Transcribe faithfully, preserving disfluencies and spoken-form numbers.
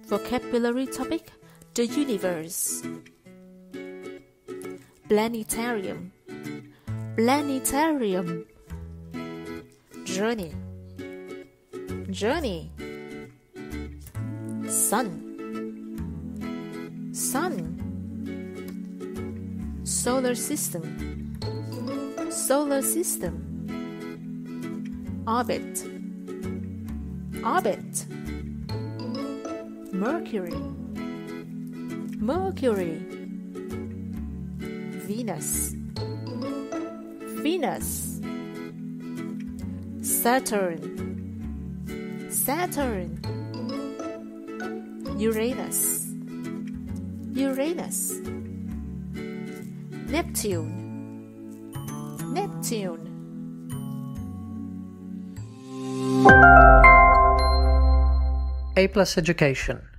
Vocabulary topic: the universe. Planetarium. Planetarium. Journey. Journey. Sun. Sun. Solar system. Solar system. Orbit. Orbit. Mercury. Mercury. Venus. Venus. Saturn. Saturn. Uranus. Uranus. Neptune. Neptune. A Plus Education.